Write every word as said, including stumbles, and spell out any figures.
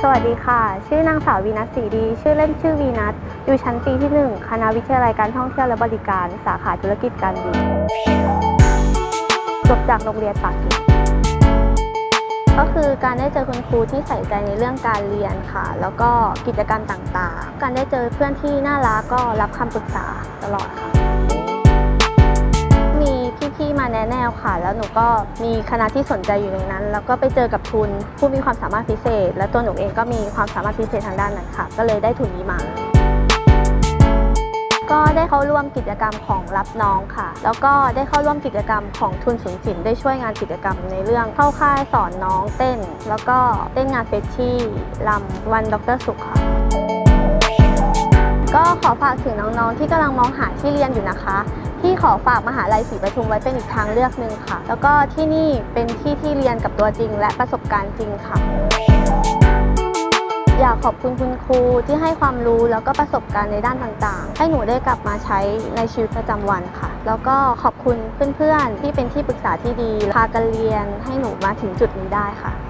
วัสดีค่ะชื่อนางสาววีนัสศรีดีชื่อเล่นชื่อวีนัสอยู่ชั้นปีที่หนึ่งคณะวิทยาลัยการท่องเที่ยวและบริการสาขาธุรกิจการบินจบจากโรงเรียนปากเกร็ดก็คือการได้เจอคุณครูที่ใส่ใจในเรื่องการเรียนค่ะแล้วก็กิจกรรมต่างๆการได้เจอเพื่อนที่น่ารักก็รับคำปรึกษาตลอดค่ะมีพี่ๆมาแนะแนวค่ะแล้วหนูก็มีคณะที่สนใจอยู่ในนั้นแล้วก็ไปเจอกับทุนผู้มีความสามารถพิเศษและตัวหนูเองก็มีความสามารถพิเศษทางด้านนั้นค่ะก็เลยได้ทุนนี้มาก็ได้เข้าร่วมกิจกรรมของรับน้องค่ะแล้วก็ได้เข้าร่วมกิจกรรมของทุนศูนย์ศิลป์ได้ช่วยงานกิจกรรมในเรื่องเข้าค่ายสอนน้องเต้นแล้วก็เต้นงานเฟสชี่ลำวันดร.สุขค่ะก็ขอฝากถึงน้องๆที่กำลังมองหาที่เรียนอยู่นะคะที่ขอฝากมหาลัยศรีปทุมไว้เป็นอีกทางเลือกหนึ่งค่ะแล้วก็ที่นี่เป็นที่ที่เรียนกับตัวจริงและประสบการณ์จริงค่ะอยากขอบคุณคุณครูที่ให้ความรู้แล้วก็ประสบการณ์ในด้านต่างๆให้หนูได้กลับมาใช้ในชีวิตประจำวันค่ะแล้วก็ขอบคุณเพื่อนๆที่เป็นที่ปรึกษาที่ดีพากันเรียนให้หนูมาถึงจุดนี้ได้ค่ะ